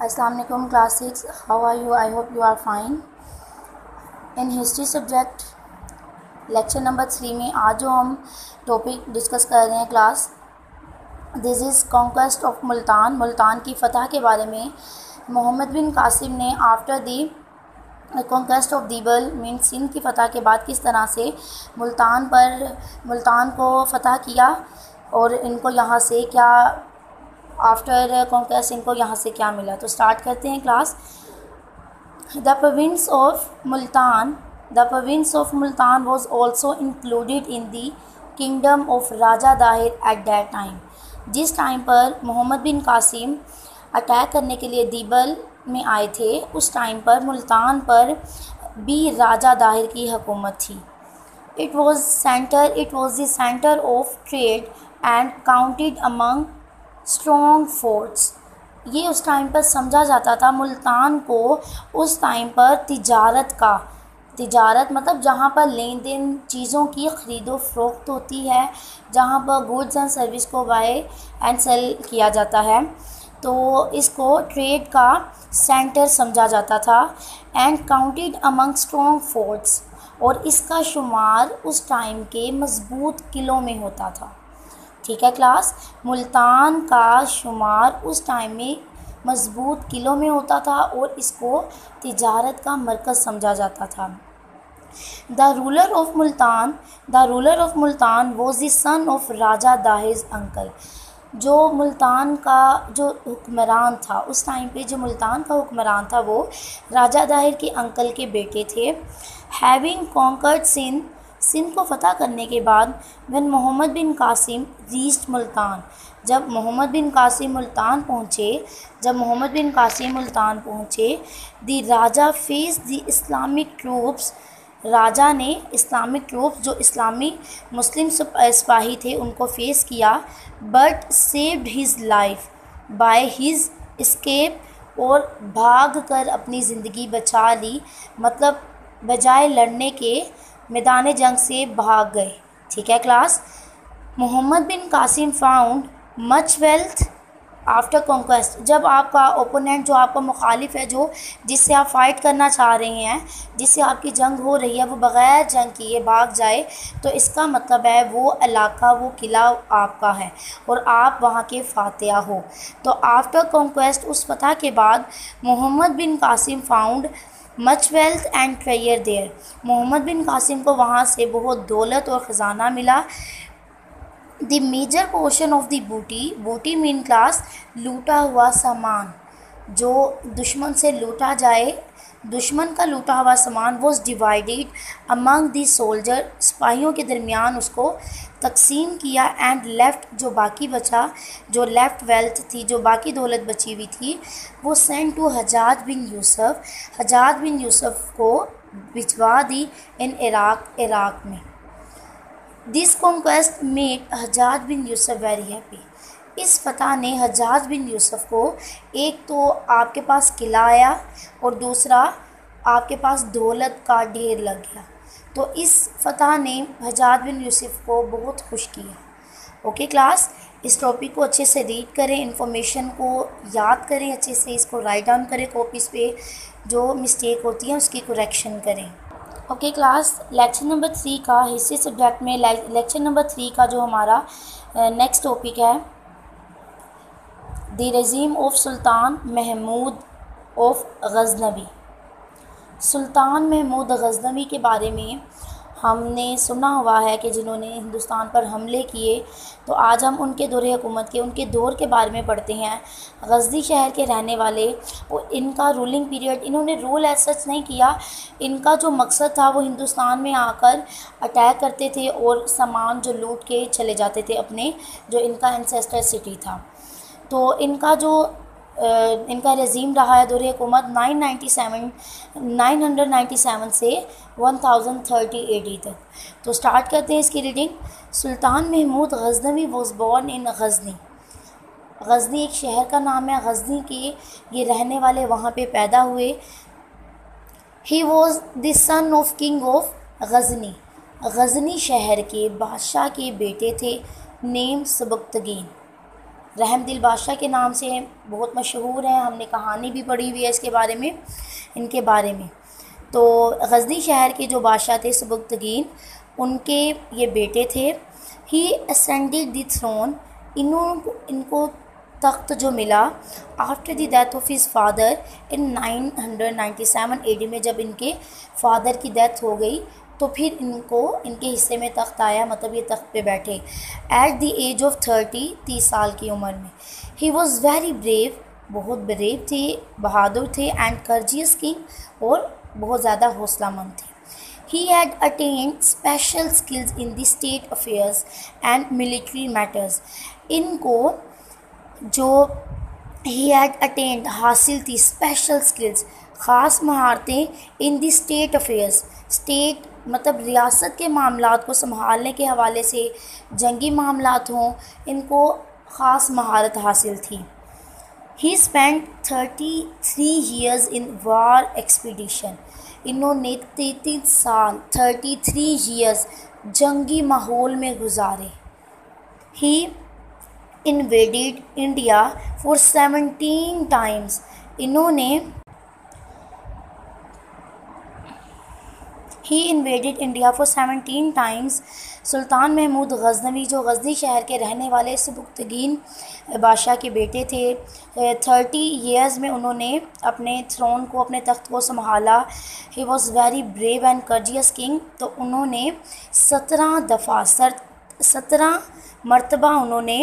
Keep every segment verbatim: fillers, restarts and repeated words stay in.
Assalamu alaikum class six. How are you? I hope you are fine. In history subject lecture number three में आज जो हम topic discuss कर रहे हैं class, this is conquest of Multan. Multan की फ़तह के बारे में मोहम्मद बिन कासिम ने after the conquest of Debal mean Sindh की फ़तह के बाद किस तरह से मुल्तान पर मुल्तान को फ़तह किया और इनको यहाँ से क्या आफ्टर कॉन्क्वेस्ट इनको यहाँ से क्या मिला। तो स्टार्ट करते हैं class. The province of Multan the province of Multan was also included in the kingdom of Raja Dahir at that time. जिस टाइम पर मोहम्मद बिन कासिम अटैक करने के लिए दीबल में आए थे, उस टाइम पर मुल्तान पर भी राजा दाहिर की हुकूमत थी। It was centre it was the centre of trade and counted among strong forts. ये उस टाइम पर समझा जाता था, मुल्तान को उस टाइम पर तिजारत का तिजारत मतलब जहाँ पर लेन देन चीज़ों की ख़रीदो फरोख्त होती है, जहाँ पर गुड्स एंड सर्विस को बाय एंड सेल किया जाता है, तो इसको ट्रेड का सेंटर समझा जाता था। And counted among strong forts, और इसका शुमार उस टाइम के मजबूत किलों में होता था। ठीक है क्लास, मुल्तान का शुमार उस टाइम में मजबूत किलों में होता था और इसको तिजारत का मरकज़ समझा जाता था। The ruler of Multan the ruler of Multan was the son of Raja Dahir uncle. जो मुल्तान का जो हुक्मरान था उस टाइम पे, जो मुल्तान का हुक्मरान था वो राजा दाहिर के अंकल के बेटे थे। हैविंग कॉन्कर्ड सिंध सिंध को फ़तह करने के बाद, when Mohammad bin Qasim reached Multan जब मोहम्मद बिन कासिम मुल्तान पहुँचे जब मोहम्मद बिन कासिम मुल्तान पहुँचे the Raja face the Islamic troops Raja ने इस्लामिक ट्रूप्स जो इस्लामी मुस्लिम सिपाही थे उनको फेस किया। But saved his life by his escape, और भाग कर अपनी ज़िंदगी बचा ली, मतलब बजाय लड़ने के मैदान जंग से भाग गए। ठीक है क्लास। मोहम्मद बिन Qasim found much wealth after conquest. जब आपका ओपोनेंट, जो आपका मुखालिफ है, जो जिससे आप फाइट करना चाह रहे हैं, जिससे आपकी जंग हो रही है, वो बग़ैर जंग किए भाग जाए, तो इसका मतलब है वो इलाका, वो किला आपका है और आप वहाँ के फातिहा हो। तो आफ्टर कॉन्क्वेस्ट, उस फतह के बाद, Mohammad bin Qasim found much wealth and treasure there. Mohammad bin Qasim को वहाँ से बहुत दौलत और ख़जाना मिला। The major portion of the booty booty mean class लूटा हुआ सामान, जो दुश्मन से लूटा जाए, दुश्मन का लूटा हुआ सामान was divided among the soldier, सिपाहियों के दरमियान उसको तकसीम किया। एंड लेफ्ट, जो बाकी बचा, जो लेफ्ट वेल्थ थी, जो बाकी दौलत बची हुई थी, वो send to Hajjaj bin Yusuf Hajjaj bin Yusuf को भिजवा दी इन इराक इराक में। This conquest made Hajjaj bin Yusuf very happy. इस फतह ने हजाज बिन यूसुफ को, एक तो आपके पास किला आया और दूसरा आपके पास दौलत का ढेर लग गया, तो इस फतह ने हजाज बिन यूसुफ को बहुत खुश किया। ओके क्लास, इस टॉपिक को अच्छे से रीड करें, इन्फॉर्मेशन को याद करें, अच्छे से इसको राइट डाउन करें कॉपीज़ पे, जो मिस्टेक होती है उसकी करेक्शन करें। Okay class, lecture number three का हिस्ट्री सब्जेक्ट में लेक्चर नंबर थ्री का जो हमारा नेक्स्ट टॉपिक है, the regime of Sultan Mahmud of Ghaznavi. Sultan Mahmud Ghaznavi के बारे में हमने सुना हुआ है कि जिन्होंने हिंदुस्तान पर हमले किए, तो आज हम उनके दौर हुकूमत के उनके दौर के बारे में पढ़ते हैं। गज़नी शहर के रहने वाले, और इनका रूलिंग पीरियड, इन्होंने रूल एज सच नहीं किया, इनका जो मकसद था वो हिंदुस्तान में आकर अटैक करते थे और सामान जो लूट के चले जाते थे अपने, जो इनका एंसेस्टर सिटी था। तो इनका जो इनका रेजीम रहा है दौर हुकूमत nine ninety seven nine hundred ninety seven से one thousand thirty A D तक। तो स्टार्ट करते हैं इसकी reading. Sultan Mahmud Ghaznavi was born in Ghazni. Ghazni एक शहर का नाम है, गज़नी के ये रहने वाले वहाँ पे पैदा हुए। He was the son of king of Ghazni. Ghazni शहर के बादशाह के बेटे थे, नेम सबकतगीन। रहमदिल बादशाह के नाम से बहुत मशहूर हैं, हमने कहानी भी पढ़ी हुई है इसके बारे में, इनके बारे में। तो गज़नी शहर के जो बादशाह थे सबकतगीन, उनके ये बेटे थे। ही असेंडेड द थ्रोन, इन्हों इनको तख्त जो मिला after the death of his father in nine hundred ninety seven A D में, जब इनके फादर की डेथ हो गई तो फिर इनको इनके हिस्से में तख्त आया, मतलब ये तख्त पे बैठे at the age of thirty, तीस साल की उम्र में। ही वॉज़ वेरी ब्रेव, बहुत ब्रेव थे, बहादुर थे, एंड कर्जियस किंग, और बहुत ज़्यादा हौसलामंद थे। He had attained special skills in the state affairs and military matters. इनको जो ही हैड अटेंड हासिल थी स्पेशल स्किल्स, ख़ास महारतें in the state affairs, state मतलब रियासत के मामलात को संभालने के हवाले से, जंगी मामलात हों, इनको ख़ास महारत हासिल थी। He spend thirty three years in war expedition, इन्होंने तैंतीस साल थर्टी थ्री ईयर्स जंगी माहौल में गुजारे। He invaded India for seventeen times, इन्होंने he invaded India for seventeen times. Sultan Mahmud Ghaznavi जो गज़नी शहर के रहने वाले सबकतगीन बादशाह के बेटे थे, थर्टी ईयर्स में उन्होंने अपने थ्रोन को, अपने तख्त को संभाला। He was very brave and courageous king, तो उन्होंने सत्रह दफ़ा सर सत्रह मरतबा उन्होंने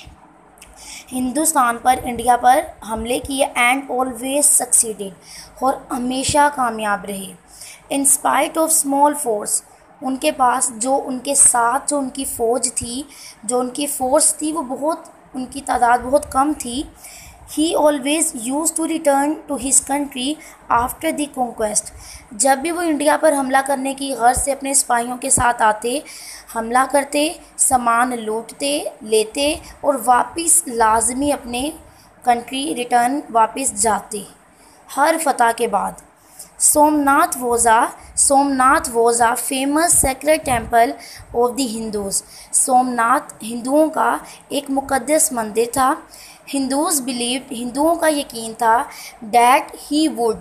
हिंदुस्तान पर, इंडिया पर हमले किए, एंड ऑलवेज सक्सीडेड, और हमेशा कामयाब रहे। In spite of small force, उनके पास जो उनके साथ जो उनकी फ़ौज थी, जो उनकी फ़ोर्स थी, वो बहुत, उनकी तादाद बहुत कम थी। He always use to return to his country after the conquest, जब भी वो इंडिया पर हमला करने की गर्ज से अपने सिपाहियों के साथ आते, हमला करते, सामान लूटते, लेते, और वापस लाजमी अपने कंट्री रिटर्न वापस जाते हर फतह के बाद। Somnath was a Somnath was a famous sacred temple of the Hindus, Somnath हिंदुओं का एक मुक़द्दस मंदिर था। हिंदूज़ बिलीव्ड, हिंदुओं का यकीन था, डैट ही वुड,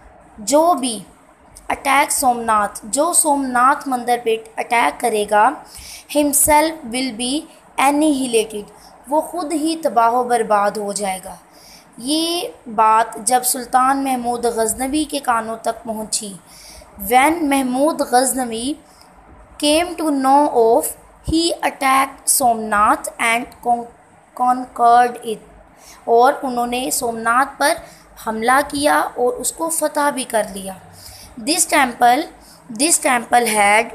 जो भी अटैक सोमनाथ, जो सोमनाथ मंदिर पे अटैक करेगा, हिमसेल्फ विल बी एनिहिलेटेड, वो ख़ुद ही तबाह बर्बाद हो जाएगा। ये बात जब सुल्तान महमूद गज़नवी के कानों तक पहुंची, when Mahmud Ghaznavi came to know of, he attack Somnath and conquered it, और उन्होंने सोमनाथ पर हमला किया और उसको फतह भी कर लिया। This temple this temple had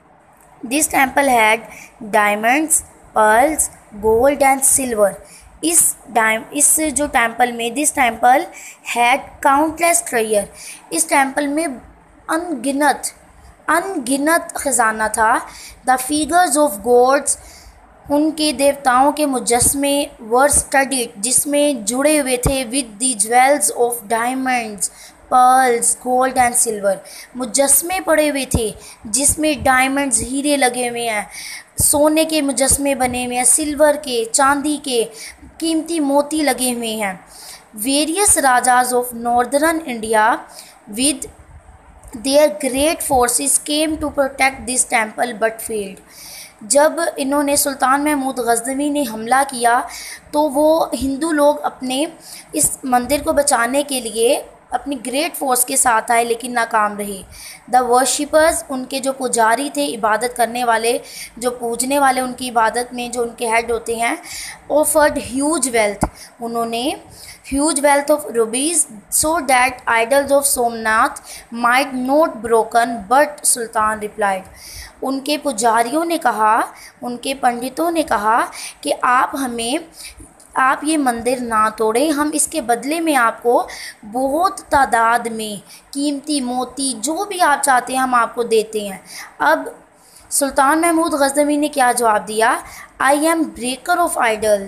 this temple had diamonds, pearls, gold and silver. इस डायम इस जो टेम्पल में, this temple had countless treasure, इस टेम्पल में अनगिनत अनगिनत ख़जाना था। द फिगर्स ऑफ गॉड्स, उनके देवताओं के मुजस्मे, वर स्टडीड, जिसमें जुड़े हुए थे, with the jewels of diamonds, pearls, gold and silver, मुजस्मे पड़े हुए थे जिसमें डायमंड्स, हीरे लगे हुए हैं, सोने के मुजस्मे बने हुए हैं, सिल्वर के, चांदी के, कीमती मोती लगे हुए हैं। Various Rajas of northern India with their great forces came to protect this temple but failed. जब इन्होंने, सुल्तान महमूद गज़नवी ने हमला किया, तो वो हिंदू लोग अपने इस मंदिर को बचाने के लिए अपनी ग्रेट फोर्स के साथ आए, लेकिन नाकाम रहे। द वर्शिपर्स, उनके जो पुजारी थे, इबादत करने वाले, जो पूजने वाले, उनकी इबादत में जो उनके हेड होते हैं, ऑफर्ड ह्यूज वेल्थ, उन्होंने huge wealth of rubies, so that idols of Somnath might not broken, but Sultan replied, उनके पुजारियों ने कहा, उनके पंडितों ने कहा कि आप हमें आप ये मंदिर ना तोड़ें, हम इसके बदले में आपको बहुत तादाद में कीमती मोती, जो भी आप चाहते हैं, हम आपको देते हैं। अब सुल्तान महमूद गज़नवी ने क्या जवाब दिया? I am breaker of idols,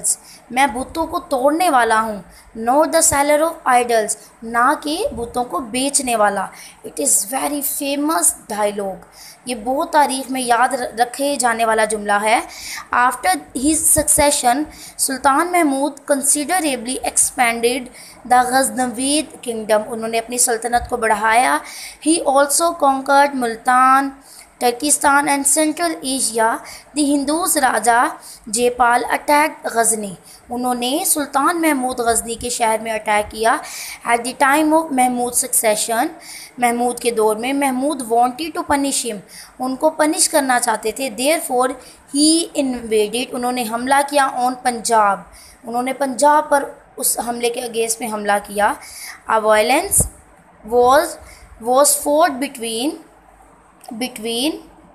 मैं बुतों को तोड़ने वाला हूँ, not the seller of idols, ना कि बुतों को बेचने वाला। It is very famous dialogue, ये बहुत तारीख में याद रखे जाने वाला जुमला है। After his succession Sultan Mahmud considerably expanded the Ghaznavid kingdom, उन्होंने अपनी सल्तनत को बढ़ाया। He also conquered Multan, Turkistan and central Asia. The Hindus Raja Jaipal attack Ghazni, उन्होंने सुल्तान महमूद गजनी के शहर में अटैक किया। At the time of Mahmud succession, Mahmud के दौर में Mahmud wanted to punish him, उनको पनिश करना चाहते थे। देयरफॉर ही इन्वेडेड, उन्होंने हमला किया ऑन पंजाब, उन्होंने पंजाब पर उस हमले के अगेंस्ट में हमला किया। A violence was was fought between between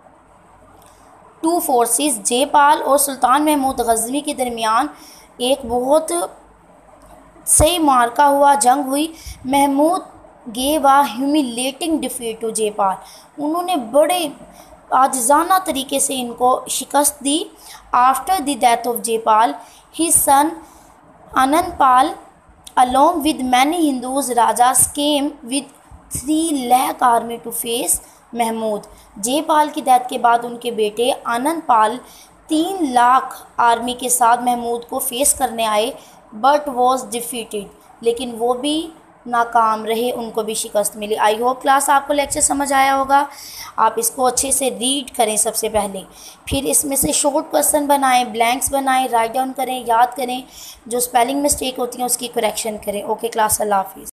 two forces, Jaipal और सुल्तान महमूद गजनी के दरमियान एक बहुत सही मार्का हुआ, जंग हुई। Mahmud gave a humiliating defeat to Jaipal, उन्होंने बड़े आजिज़ाना तरीके से इनको शिकस्त दी। After the death of Jaipal, his son Anandpal along with many Hindus Rajas came with three lakh army to face Mahmud. Jaipal की डेथ के बाद उनके बेटे आनंदपाल तीन लाख आर्मी के साथ महमूद को फेस करने आए, बट वॉज डिफीटेड, लेकिन वो भी नाकाम रहे, उनको भी शिकस्त मिली। आई होप क्लास आपको लेक्चर समझ आया होगा। आप इसको अच्छे से रीड करें सबसे पहले, फिर इसमें से शॉर्ट क्वेश्चन बनाएं, ब्लैंक्स बनाएं, राइट डाउन करें, याद करें, जो स्पेलिंग मिस्टेक होती हैं उसकी करेक्शन करें। ओके क्लास, अल्लाह हाफिज़।